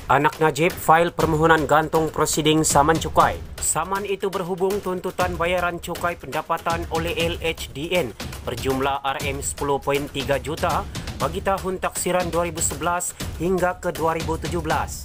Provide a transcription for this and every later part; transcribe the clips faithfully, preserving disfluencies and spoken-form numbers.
Anak Najib fail permohonan gantung prosiding saman cukai. Saman itu berhubung tuntutan bayaran cukai pendapatan oleh L H D N berjumlah R M sepuluh perpuluhan tiga juta bagi tahun taksiran dua ribu sebelas hingga ke dua ribu tujuh belas.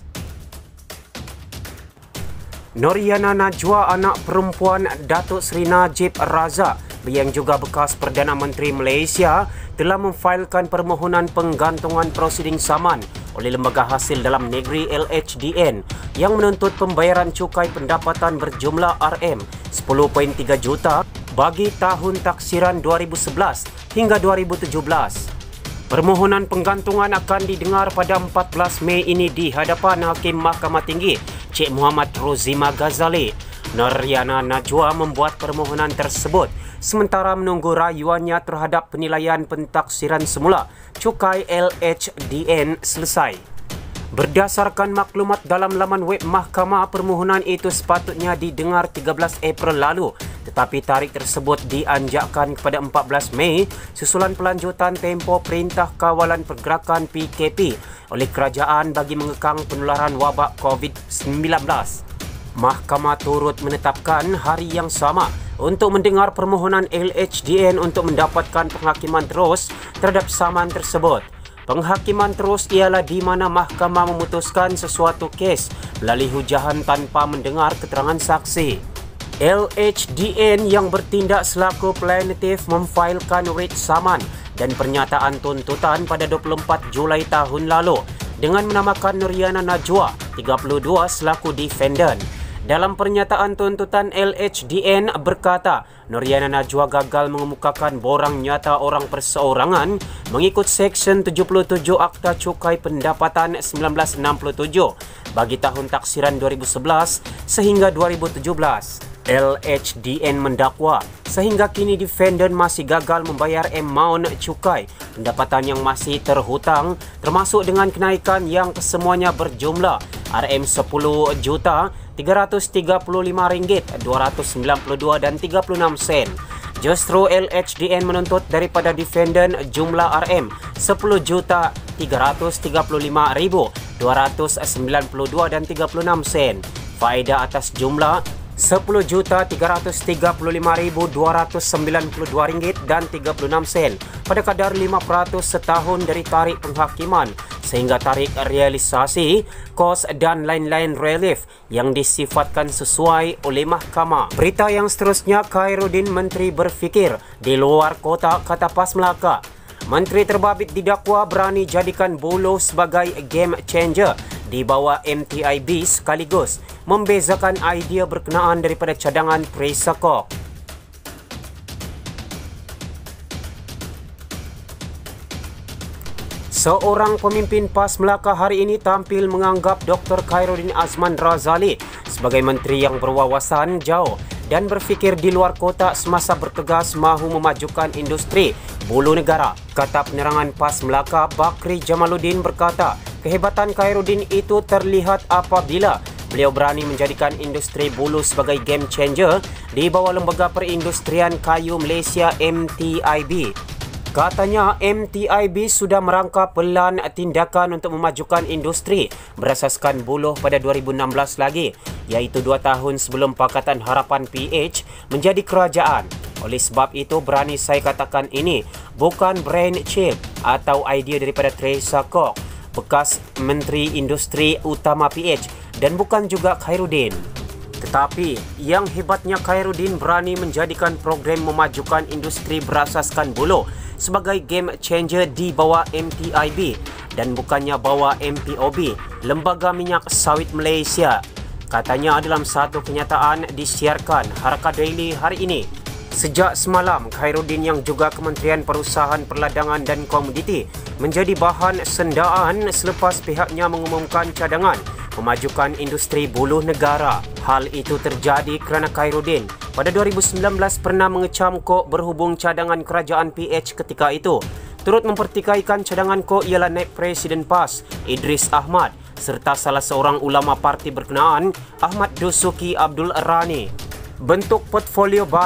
Noriana Najwa, anak perempuan Datuk Seri Najib Razak yang juga bekas Perdana Menteri Malaysia, telah memfailkan permohonan penggantungan prosiding saman oleh Lembaga Hasil Dalam Negeri L H D N yang menuntut pembayaran cukai pendapatan berjumlah R M sepuluh perpuluhan tiga juta bagi tahun taksiran dua ribu sebelas hingga dua ribu tujuh belas. Permohonan penggantungan akan didengar pada empat belas Mei ini di hadapan Hakim Mahkamah Tinggi Cik Muhammad Rozima Ghazali. Noriana Najwa membuat permohonan tersebut sementara menunggu rayuannya terhadap penilaian pentaksiran semula cukai L H D N selesai. Berdasarkan maklumat dalam laman web mahkamah, permohonan itu sepatutnya didengar tiga belas April lalu, tetapi tarikh tersebut dianjakkan kepada empat belas Mei susulan pelanjutan tempoh Perintah Kawalan Pergerakan P K P oleh kerajaan bagi mengekang penularan wabak COVID sembilan belas. Mahkamah turut menetapkan hari yang sama untuk mendengar permohonan L H D N untuk mendapatkan penghakiman terus terhadap saman tersebut. Penghakiman terus ialah di mana mahkamah memutuskan sesuatu kes melalui hujahan tanpa mendengar keterangan saksi. L H D N yang bertindak selaku plaintiff memfailkan writ saman dan pernyataan tuntutan pada dua puluh empat Julai tahun lalu dengan menamakan Noriana Najwa, tiga puluh dua, selaku defendant. Dalam pernyataan tuntutan, L H D N berkata Noriana Najwa gagal mengemukakan borang nyata orang perseorangan mengikut Seksyen tujuh puluh tujuh Akta Cukai Pendapatan seribu sembilan ratus enam puluh tujuh bagi tahun taksiran dua ribu sebelas sehingga dua ribu tujuh belas. L H D N mendakwa sehingga kini defendant masih gagal membayar amaun cukai pendapatan yang masih terhutang, termasuk dengan kenaikan yang kesemuanya berjumlah R M sepuluh juta tiga ratus tiga puluh lima ringgit dua ratus sembilan puluh dua dan tiga puluh enam sen. Justru L H D N menuntut daripada defendant jumlah R M sepuluh juta tiga ratus tiga puluh lima ribu dua ratus sembilan puluh dua dan tiga puluh enam sen. Faedah atas jumlah sepuluh juta tiga ratus tiga puluh lima ribu dua ratus sembilan puluh dua ringgit dan tiga puluh enam sen pada kadar lima peratus setahun dari tarikh penghakiman sehingga tarikh realisasi, kos dan lain-lain relief yang disifatkan sesuai oleh mahkamah. Berita yang seterusnya, Khairuddin Menteri berfikir di luar kotak, kata PAS Melaka. Menteri terbabit didakwa berani jadikan buloh sebagai game changer di bawah M T I B sekaligus membezakan idea berkenaan daripada cadangan Presa Kok. Seorang pemimpin PAS Melaka hari ini tampil menganggap Doktor Khairuddin Azman Razali sebagai menteri yang berwawasan jauh dan berfikir di luar kotak semasa bertegas mahu memajukan industri bulu negara. Kata penerangan PAS Melaka, Bakri Jamaluddin berkata, kehebatan Khairuddin itu terlihat apabila beliau berani menjadikan industri bulu sebagai game changer di bawah Lembaga Perindustrian Kayu Malaysia M T I B. Katanya M T I B sudah merangka pelan tindakan untuk memajukan industri berasaskan buluh pada dua ribu enam belas lagi, iaitu dua tahun sebelum Pakatan Harapan P H menjadi kerajaan. Oleh sebab itu, berani saya katakan ini bukan brain chip atau idea daripada Teresa Kok, bekas Menteri Industri Utama P H, dan bukan juga Khairuddin. Tetapi yang hebatnya, Khairuddin berani menjadikan program memajukan industri berasaskan buluh sebagai game changer di bawah M T I B dan bukannya bawah M P O B, Lembaga Minyak Sawit Malaysia. Katanya dalam satu kenyataan disiarkan Haraka Daily hari ini. Sejak semalam, Khairuddin yang juga Kementerian Perusahaan Perladangan dan Komoditi menjadi bahan sendaan selepas pihaknya mengumumkan cadangan memajukan industri buluh negara. Hal itu terjadi kerana Khairuddin pada dua ribu sembilan belas pernah mengecam Kok berhubung cadangan kerajaan P H ketika itu. Turut mempertikaikan cadangan Kok ialah naib Presiden PAS Idris Ahmad serta salah seorang ulama parti berkenaan Ahmad Dusuki Abdul Rani. Bentuk portfolio baru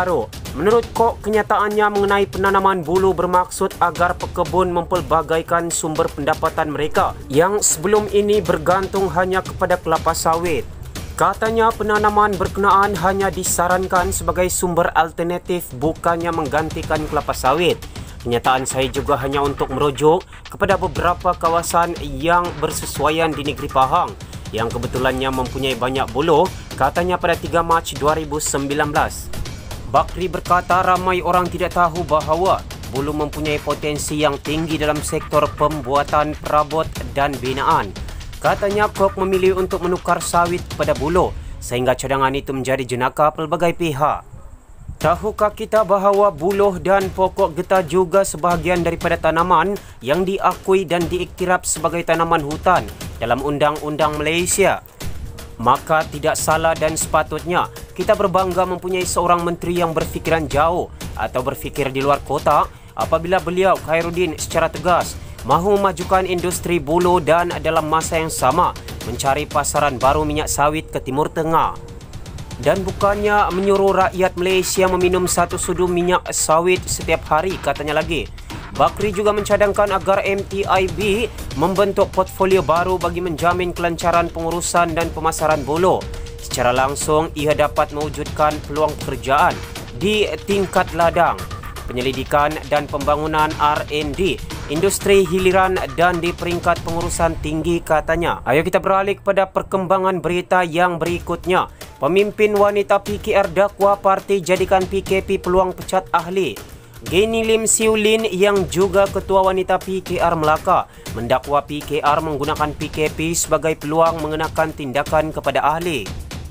Menurut Kok, kenyataannya mengenai penanaman buluh bermaksud agar pekebun mempelbagaikan sumber pendapatan mereka yang sebelum ini bergantung hanya kepada kelapa sawit. Katanya penanaman berkenaan hanya disarankan sebagai sumber alternatif bukannya menggantikan kelapa sawit. Kenyataan saya juga hanya untuk merujuk kepada beberapa kawasan yang bersesuaian di negeri Pahang yang kebetulannya mempunyai banyak buluh, katanya pada tiga Mac dua ribu sembilan belas. Bakri berkata ramai orang tidak tahu bahawa buluh mempunyai potensi yang tinggi dalam sektor pembuatan perabot dan binaan. Katanya Kok memilih untuk menukar sawit kepada buluh sehingga cadangan itu menjadi jenaka pelbagai pihak. Tahukah kita bahawa buluh dan pokok getah juga sebahagian daripada tanaman yang diakui dan diiktiraf sebagai tanaman hutan dalam Undang-Undang Malaysia? Maka tidak salah dan sepatutnya kita berbangga mempunyai seorang menteri yang berfikiran jauh atau berfikir di luar kotak apabila beliau Khairuddin secara tegas mahu memajukan industri buluh dan dalam masa yang sama mencari pasaran baru minyak sawit ke Timur Tengah. Dan bukannya menyuruh rakyat Malaysia meminum satu sudu minyak sawit setiap hari, katanya lagi. Bakri juga mencadangkan agar M T I B membentuk portfolio baru bagi menjamin kelancaran pengurusan dan pemasaran buluh. Secara langsung, ia dapat mewujudkan peluang pekerjaan di tingkat ladang, penyelidikan dan pembangunan R and D, industri hiliran dan di peringkat pengurusan tinggi, katanya. Ayo kita beralih kepada perkembangan berita yang berikutnya. Pemimpin wanita P K R dakwa parti jadikan P K P peluang pecat ahli. Gini Lim Siu Lin yang juga ketua wanita P K R Melaka mendakwa P K R menggunakan P K P sebagai peluang mengenakan tindakan kepada ahli.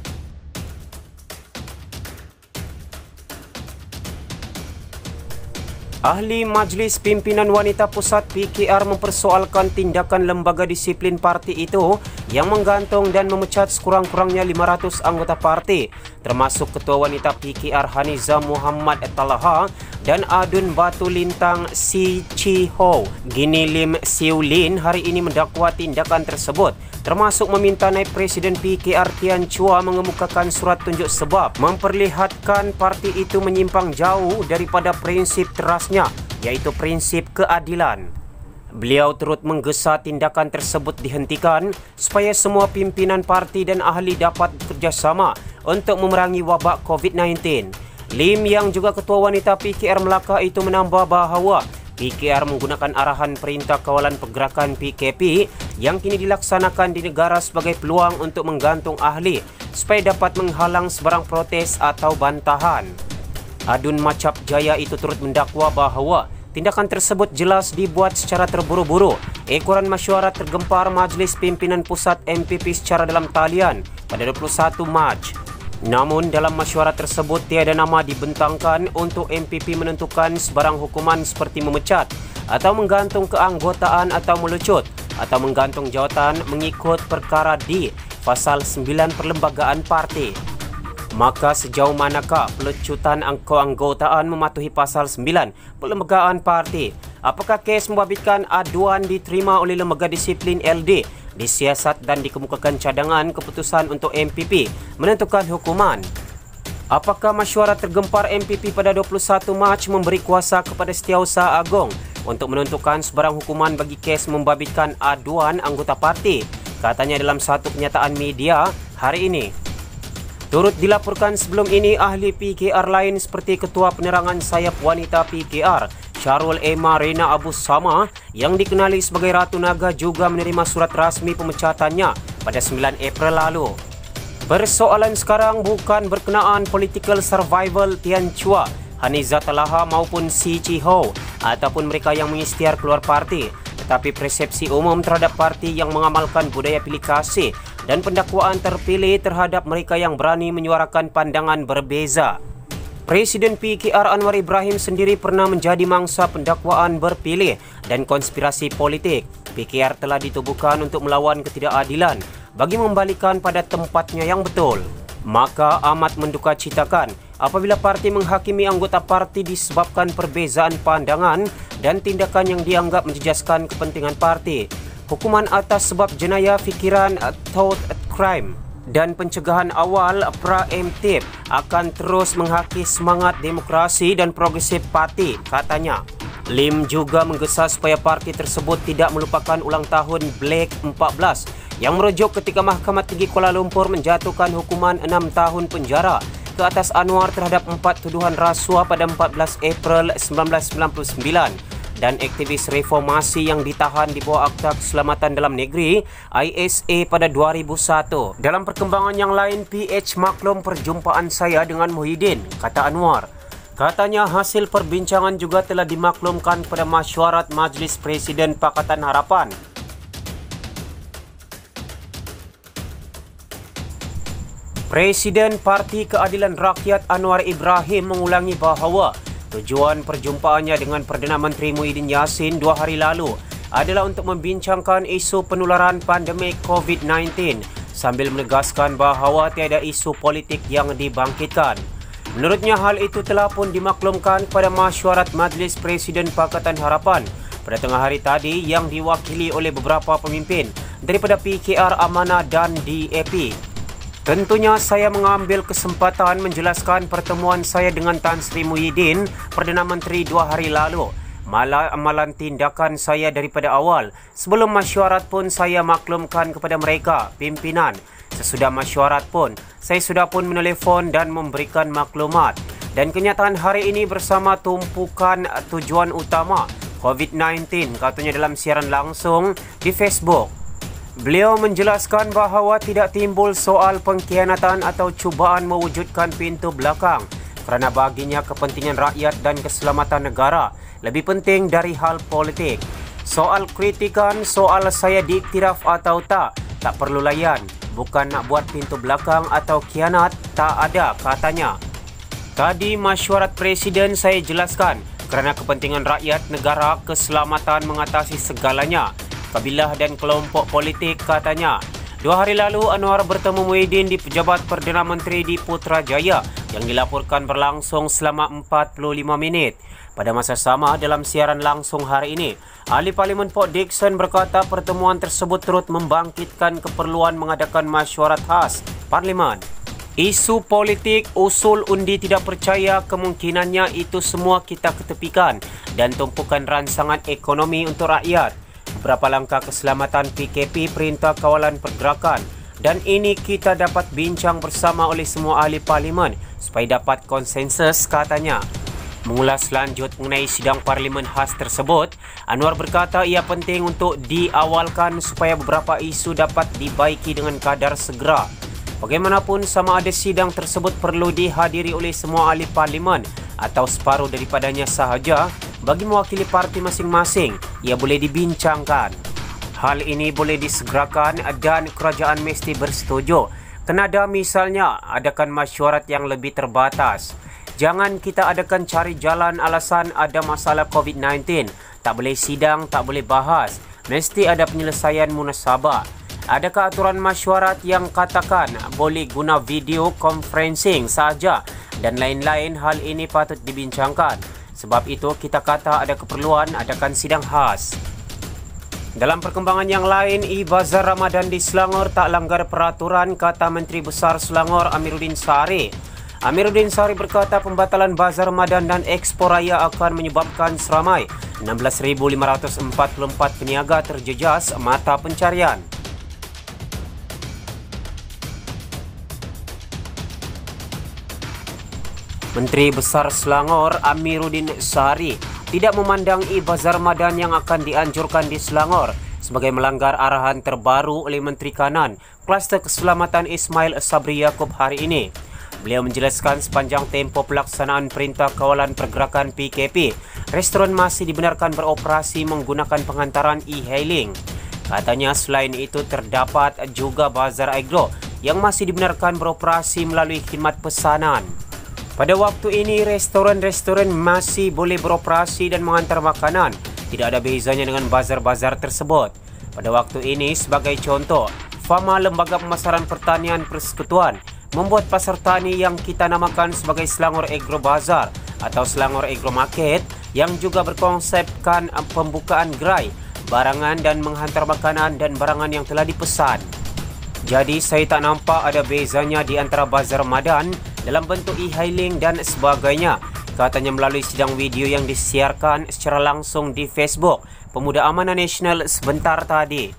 Ahli Majlis Pimpinan Wanita Pusat P K R mempersoalkan tindakan lembaga disiplin parti itu yang menggantung dan memecat sekurang-kurangnya lima ratus anggota parti, termasuk Ketua Wanita P K R Haniza Muhammad Talaha dan Adun Batu Lintang Si Chi Ho. Gini Lim Siu Lin hari ini mendakwa tindakan tersebut, termasuk meminta naib Presiden P K R Tian Chua mengemukakan surat tunjuk sebab memperlihatkan parti itu menyimpang jauh daripada prinsip terasnya, iaitu prinsip keadilan. Beliau turut menggesa tindakan tersebut dihentikan supaya semua pimpinan parti dan ahli dapat bekerjasama untuk memerangi wabak COVID sembilan belas. Lim yang juga ketua wanita P K R Melaka itu menambah bahawa P K R menggunakan arahan Perintah Kawalan Pergerakan P K P yang kini dilaksanakan di negara sebagai peluang untuk menggantung ahli supaya dapat menghalang sebarang protes atau bantahan. Adun Macap Jaya itu turut mendakwa bahawa tindakan tersebut jelas dibuat secara terburu-buru. Ekoran Mesyuarat tergempar Majlis Pimpinan Pusat M P P secara dalam talian pada dua puluh satu Mac. Namun dalam mesyuarat tersebut tiada nama dibentangkan untuk M P P menentukan sebarang hukuman seperti memecat atau menggantung keanggotaan atau melucut atau menggantung jawatan mengikut perkara di Pasal sembilan Perlembagaan Parti. Maka sejauh manakah pelecutan keanggotaan mematuhi Pasal sembilan Perlembagaan Parti? Apakah kes membabitkan aduan diterima oleh Lembaga Disiplin L D, disiasat dan dikemukakan cadangan keputusan untuk M P P menentukan hukuman? Apakah mesyuarat tergempar M P P pada dua puluh satu Mac memberi kuasa kepada Setiausaha Agong untuk menentukan sebarang hukuman bagi kes membabitkan aduan anggota parti? Katanya dalam satu kenyataan media hari ini. Turut dilaporkan sebelum ini ahli P K R lain seperti Ketua Penerangan Sayap Wanita P K R Syarul Ema Rena Abu Sama yang dikenali sebagai Ratu Naga juga menerima surat rasmi pemecatannya pada sembilan April lalu. Persoalan sekarang bukan berkenaan political survival Tian Chua, Haniza Talaha maupun Si Chi Ho ataupun mereka yang mengisytiar keluar parti, tetapi persepsi umum terhadap parti yang mengamalkan budaya pilih kasih dan pendakwaan terpilih terhadap mereka yang berani menyuarakan pandangan berbeza. Presiden P K R Anwar Ibrahim sendiri pernah menjadi mangsa pendakwaan berpilih dan konspirasi politik. P K R telah ditubuhkan untuk melawan ketidakadilan bagi membalikan pada tempatnya yang betul. Maka amat mendukacitakan apabila parti menghakimi anggota parti disebabkan perbezaan pandangan dan tindakan yang dianggap menjejaskan kepentingan parti. Hukuman atas sebab jenayah fikiran thought crime dan pencegahan awal preemptif akan terus menghakis semangat demokrasi dan progresif parti, katanya. Lim juga menggesa supaya parti tersebut tidak melupakan ulang tahun Black empat belas yang merujuk ketika Mahkamah Tinggi Kuala Lumpur menjatuhkan hukuman enam tahun penjara ke atas Anwar terhadap empat tuduhan rasuah pada empat belas April seribu sembilan ratus sembilan puluh sembilan dan aktivis reformasi yang ditahan di bawah Akta Keselamatan Dalam Negeri I S A pada dua ribu satu. Dalam perkembangan yang lain, P H maklum perjumpaan saya dengan Muhyiddin, kata Anwar. Katanya hasil perbincangan juga telah dimaklumkan pada mesyuarat Majlis Presiden Pakatan Harapan. Presiden Parti Keadilan Rakyat Anwar Ibrahim mengulangi bahawa tujuan perjumpaannya dengan Perdana Menteri Muhyiddin Yassin dua hari lalu adalah untuk membincangkan isu penularan pandemik COVID sembilan belas sambil menegaskan bahawa tiada isu politik yang dibangkitkan. Menurutnya hal itu telah pun dimaklumkan pada mesyuarat Majlis Presiden Pakatan Harapan pada tengah hari tadi yang diwakili oleh beberapa pemimpin daripada P K R Amanah dan D A P. Tentunya saya mengambil kesempatan menjelaskan pertemuan saya dengan Tan Sri Muhyiddin, Perdana Menteri dua hari lalu. Malah amalan tindakan saya daripada awal. Sebelum mesyuarat pun saya maklumkan kepada mereka, pimpinan. Sesudah mesyuarat pun, saya sudah pun menelefon dan memberikan maklumat. Dan kenyataan hari ini bersama tumpukan tujuan utama COVID sembilan belas, katanya dalam siaran langsung di Facebook. Beliau menjelaskan bahawa tidak timbul soal pengkhianatan atau cubaan mewujudkan pintu belakang kerana baginya kepentingan rakyat dan keselamatan negara lebih penting dari hal politik. Soal kritikan, soal saya diiktiraf atau tak, tak perlu layan. Bukan nak buat pintu belakang atau khianat, tak ada, katanya. Tadi mesyuarat Presiden saya jelaskan kerana kepentingan rakyat, negara, keselamatan mengatasi segalanya. Kabilah dan kelompok politik, katanya. Dua hari lalu, Anwar bertemu Muhyiddin di Pejabat Perdana Menteri di Putrajaya yang dilaporkan berlangsung selama empat puluh lima minit. Pada masa sama, dalam siaran langsung hari ini, Ahli Parlimen Port Dickson berkata pertemuan tersebut turut membangkitkan keperluan mengadakan mesyuarat khas Parlimen. Isu politik, usul undi tidak percaya, kemungkinannya itu semua kita ketepikan dan tumpukan rancangan ekonomi untuk rakyat. Beberapa langkah keselamatan P K P Perintah Kawalan Pergerakan dan ini kita dapat bincang bersama oleh semua ahli parlimen supaya dapat konsensus, katanya. Mengulas lanjut mengenai sidang parlimen khas tersebut, Anwar berkata ia penting untuk diawalkan supaya beberapa isu dapat dibaiki dengan kadar segera. Bagaimanapun sama ada sidang tersebut perlu dihadiri oleh semua ahli parlimen atau separuh daripadanya sahaja, bagi mewakili parti masing-masing, ia boleh dibincangkan. Hal ini boleh disegerakan dan kerajaan mesti bersetuju. Kenada misalnya adakan mesyuarat yang lebih terbatas. Jangan kita adakan cari jalan alasan ada masalah COVID sembilan belas. Tak boleh sidang, tak boleh bahas. Mesti ada penyelesaian munasabah. Adakah aturan mesyuarat yang katakan boleh guna video conferencing sahaja dan lain-lain? Hal ini patut dibincangkan. Sebab itu kita kata ada keperluan adakan sidang khas. Dalam perkembangan yang lain, e-bazar Ramadan di Selangor tak langgar peraturan, kata Menteri Besar Selangor Amiruddin Sari. Amiruddin Sari berkata pembatalan bazar Ramadan dan Expo Raya akan menyebabkan seramai enam belas ribu lima ratus empat puluh empat peniaga terjejas mata pencarian. Menteri Besar Selangor Amiruddin Sari tidak memandang e-bazar Ramadan yang akan dianjurkan di Selangor sebagai melanggar arahan terbaru oleh Menteri Kanan Kluster Keselamatan Ismail Sabri Yaakob hari ini. Beliau menjelaskan sepanjang tempoh pelaksanaan Perintah Kawalan Pergerakan P K P, restoran masih dibenarkan beroperasi menggunakan pengantaran e-hailing. Katanya selain itu terdapat juga bazar agro yang masih dibenarkan beroperasi melalui khidmat pesanan. Pada waktu ini, restoran-restoran masih boleh beroperasi dan menghantar makanan. Tidak ada bezanya dengan bazar-bazar tersebut. Pada waktu ini, sebagai contoh, Fama Lembaga Pemasaran Pertanian Persekutuan membuat pasar tani yang kita namakan sebagai Selangor Agro Bazar atau Selangor Agro Market yang juga berkonsepkan pembukaan gerai, barangan dan menghantar makanan dan barangan yang telah dipesan. Jadi saya tak nampak ada bezanya di antara bazar Ramadan dalam bentuk e-hailing dan sebagainya, katanya melalui sidang video yang disiarkan secara langsung di Facebook Pemuda Amanah Nasional sebentar tadi.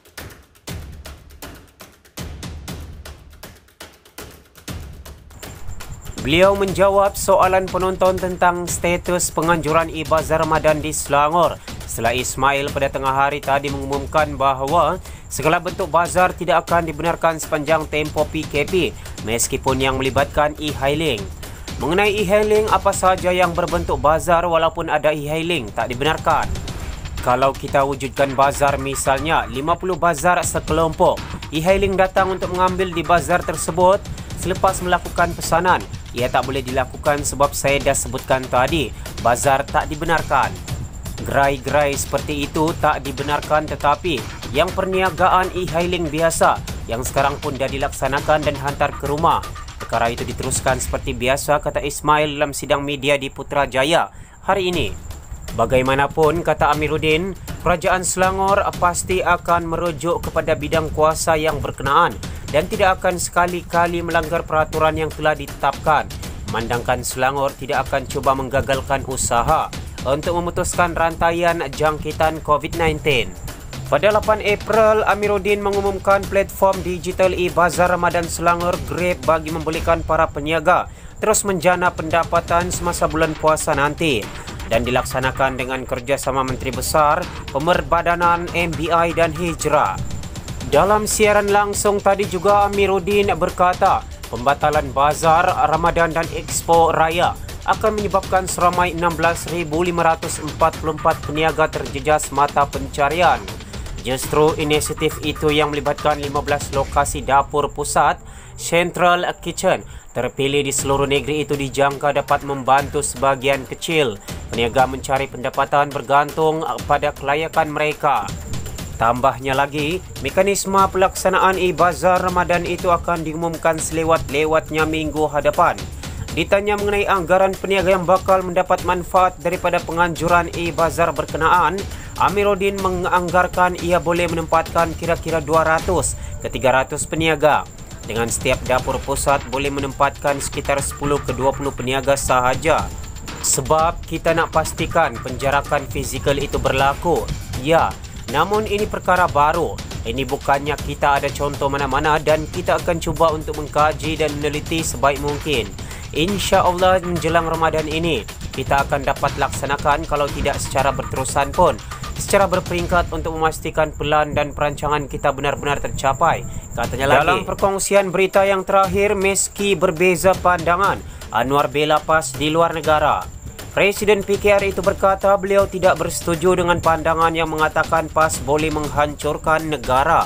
Beliau menjawab soalan penonton tentang status penganjuran e-bazar Ramadan di Selangor setelah Ismail pada tengah hari tadi mengumumkan bahawa segala bentuk bazar tidak akan dibenarkan sepanjang tempoh P K P meskipun yang melibatkan e-hailing. Mengenai e-hailing, apa sahaja yang berbentuk bazar walaupun ada e-hailing tak dibenarkan. Kalau kita wujudkan bazar, misalnya lima puluh bazar sekelompok, e-hailing datang untuk mengambil di bazar tersebut selepas melakukan pesanan. Ia tak boleh dilakukan sebab saya dah sebutkan tadi, bazar tak dibenarkan. Gerai-gerai seperti itu tak dibenarkan, tetapi yang perniagaan e-hailing biasa yang sekarang pun dah dilaksanakan dan hantar ke rumah, perkara itu diteruskan seperti biasa, kata Ismail dalam sidang media di Putrajaya hari ini. Bagaimanapun, kata Amiruddin, Kerajaan Selangor pasti akan merujuk kepada bidang kuasa yang berkenaan dan tidak akan sekali-kali melanggar peraturan yang telah ditetapkan. Memandangkan Selangor tidak akan cuba menggagalkan usaha untuk memutuskan rantaian jangkitan COVID sembilan belas. Pada lapan April, Amiruddin mengumumkan platform digital e-bazar Ramadan Selangor Grab bagi membolehkan para peniaga terus menjana pendapatan semasa bulan puasa nanti, dan dilaksanakan dengan kerjasama Menteri Besar, Pemerbadanan M B I dan Hijrah. Dalam siaran langsung tadi juga Amiruddin berkata, pembatalan bazar Ramadan dan Expo Raya akan menyebabkan seramai enam belas ribu lima ratus empat puluh empat peniaga terjejas mata pencarian. Justru inisiatif itu yang melibatkan lima belas lokasi dapur pusat Central Kitchen terpilih di seluruh negeri itu dijangka dapat membantu sebagian kecil peniaga mencari pendapatan bergantung pada kelayakan mereka. Tambahnya lagi, mekanisme pelaksanaan e-bazar Ramadan itu akan diumumkan selewat-lewatnya minggu hadapan. Ditanya mengenai anggaran peniaga yang bakal mendapat manfaat daripada penganjuran e-bazar berkenaan, Amiruddin menganggarkan ia boleh menempatkan kira-kira dua ratus ke tiga ratus peniaga. Dengan setiap dapur pusat boleh menempatkan sekitar sepuluh ke dua puluh peniaga sahaja. Sebab kita nak pastikan penjarakan fizikal itu berlaku. Ya, namun ini perkara baru. Ini bukannya kita ada contoh mana-mana dan kita akan cuba untuk mengkaji dan meneliti sebaik mungkin. Insya-Allah menjelang Ramadan ini kita akan dapat laksanakan, kalau tidak secara berterusan pun secara berperingkat, untuk memastikan pelan dan perancangan kita benar-benar tercapai, katanya lagi. Dalam perkongsian berita yang terakhir, meski berbeza pandangan, Anwar bela PAS di luar negara. Presiden P K R itu berkata beliau tidak bersetuju dengan pandangan yang mengatakan PAS boleh menghancurkan negara.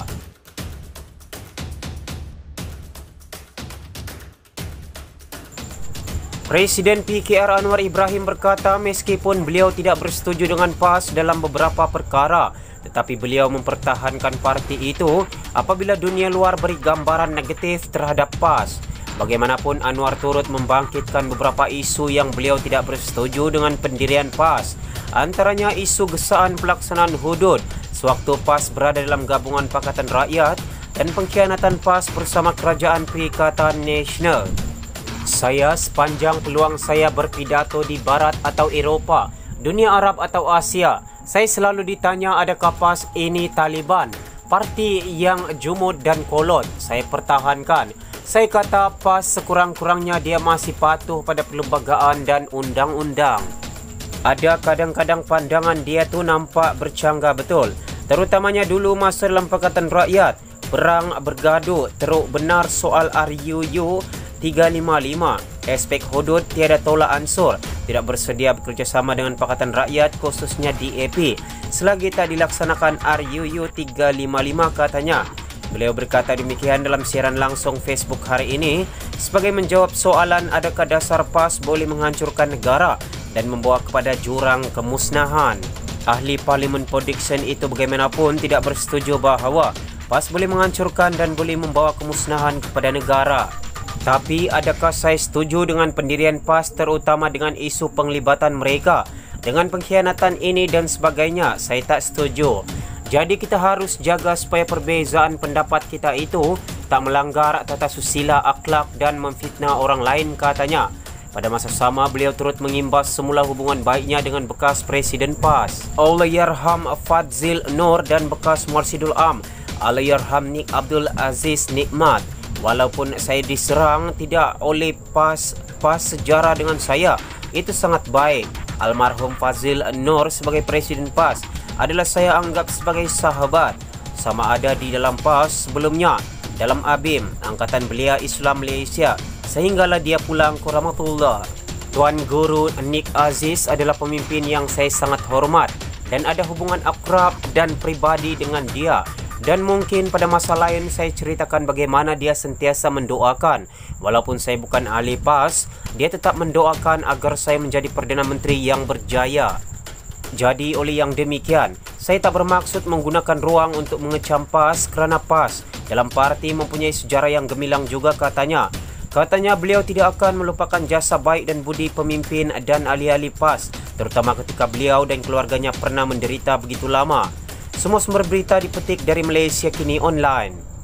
Presiden P K R Anwar Ibrahim berkata meskipun beliau tidak bersetuju dengan PAS dalam beberapa perkara, tetapi beliau mempertahankan parti itu apabila dunia luar beri gambaran negatif terhadap PAS. Bagaimanapun, Anwar turut membangkitkan beberapa isu yang beliau tidak bersetuju dengan pendirian PAS. Antaranya isu gesaan pelaksanaan hudud sewaktu PAS berada dalam gabungan Pakatan Rakyat dan pengkhianatan PAS bersama Kerajaan Perikatan Nasional. Saya sepanjang peluang saya berpidato di Barat atau Eropah, dunia Arab atau Asia, saya selalu ditanya adakah PAS ini Taliban, parti yang jumud dan kolot. Saya pertahankan. Saya kata PAS sekurang-kurangnya dia masih patuh pada perlembagaan dan undang-undang. Ada kadang-kadang pandangan dia tu nampak bercanggah betul, terutamanya dulu masa dalam Pakatan Rakyat, perang bergaduh teruk benar soal R U U tiga lima lima, aspek hudud tiada tolak ansur, tidak bersedia bekerjasama dengan Pakatan Rakyat khususnya D A P selagi tak dilaksanakan R U U tiga lima lima, katanya. Beliau berkata demikian dalam siaran langsung Facebook hari ini sebagai menjawab soalan adakah dasar PAS boleh menghancurkan negara dan membawa kepada jurang kemusnahan. Ahli Parlimen Podikson itu bagaimanapun tidak bersetuju bahawa PAS boleh menghancurkan dan boleh membawa kemusnahan kepada negara. Tapi adakah saya setuju dengan pendirian PAS terutama dengan isu penglibatan mereka dengan pengkhianatan ini dan sebagainya? Saya tak setuju. Jadi kita harus jaga supaya perbezaan pendapat kita itu tak melanggar tata susila, akhlak dan memfitnah orang lain, katanya. Pada masa sama, beliau turut mengimbas semula hubungan baiknya dengan bekas Presiden P A S Allahyarham Fadzil Nur dan bekas Marsidul Am Allahyarham Nik Abdul Aziz Nikmat. Walaupun saya diserang tidak oleh P A S, P A S sejarah dengan saya itu sangat baik. Almarhum Fadzil Nur sebagai Presiden P A S adalah saya anggap sebagai sahabat, sama ada di dalam P A S sebelumnya, dalam A B I M, Angkatan Belia Islam Malaysia, sehinggalah dia pulang ke rahmatullah. Tuan Guru Nik Aziz adalah pemimpin yang saya sangat hormat dan ada hubungan akrab dan pribadi dengan dia. Dan mungkin pada masa lain saya ceritakan bagaimana dia sentiasa mendoakan. Walaupun saya bukan ahli P A S, dia tetap mendoakan agar saya menjadi Perdana Menteri yang berjaya. Jadi oleh yang demikian, saya tak bermaksud menggunakan ruang untuk mengecam P A S kerana P A S dalam parti mempunyai sejarah yang gemilang juga, katanya. Katanya beliau tidak akan melupakan jasa baik dan budi pemimpin dan ahli-ahli P A S, terutama ketika beliau dan keluarganya pernah menderita begitu lama. Semua sumber berita dipetik dari Malaysia Kini Online.